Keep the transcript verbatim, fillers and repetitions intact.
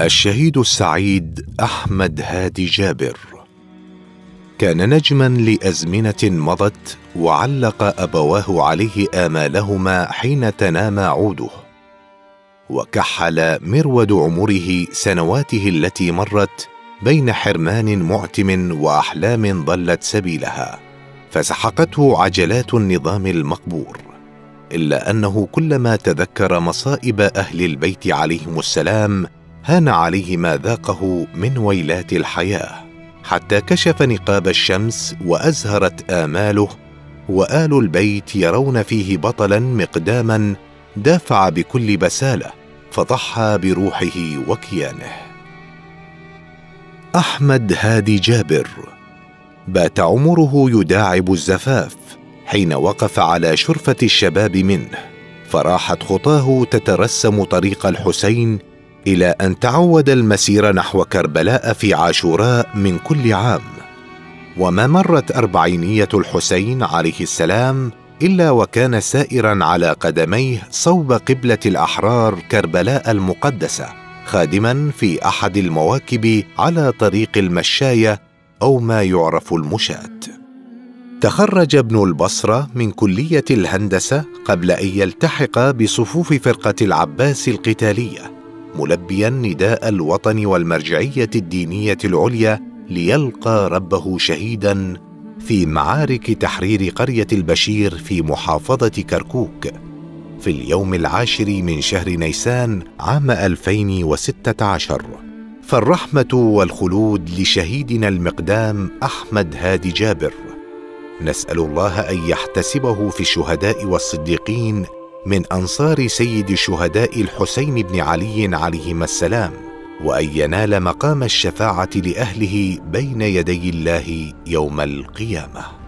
الشهيد السعيد أحمد هادي جابر كان نجما لأزمنة مضت، وعلق أبواه عليه آمالهما حين تنام عوده، وكحل مرود عمره سنواته التي مرت بين حرمان معتم وأحلام ضلت سبيلها، فسحقته عجلات النظام المقبور، إلا أنه كلما تذكر مصائب أهل البيت عليهم السلام هان عليه ما ذاقه من ويلات الحياة، حتى كشف نقاب الشمس وأزهرت آماله، وآل البيت يرون فيه بطلا مقداما دافع بكل بسالة، فضحى بروحه وكيانه. أحمد هادي جابر بات عمره يداعب الزفاف حين وقف على شرفة الشباب منه، فراحت خطاه تترسم طريق الحسين إلى أن تعود المسير نحو كربلاء في عاشوراء من كل عام، وما مرت أربعينية الحسين عليه السلام إلا وكان سائرا على قدميه صوب قبلة الأحرار كربلاء المقدسة، خادما في أحد المواكب على طريق المشاية أو ما يعرف المشاة. تخرج ابن البصرة من كلية الهندسة قبل أن يلتحق بصفوف فرقة العباس القتالية، ملبيا نداء الوطن والمرجعية الدينية العليا ليلقى ربه شهيدا في معارك تحرير قرية البشير في محافظة كركوك في اليوم العاشر من شهر نيسان عام ألفين وستة عشر. فالرحمة والخلود لشهيدنا المقدام أحمد هادي جابر، نسأل الله أن يحتسبه في الشهداء والصديقين من أنصار سيد الشهداء الحسين بن علي عليهما السلام، وأن ينال مقام الشفاعة لأهله بين يدي الله يوم القيامة.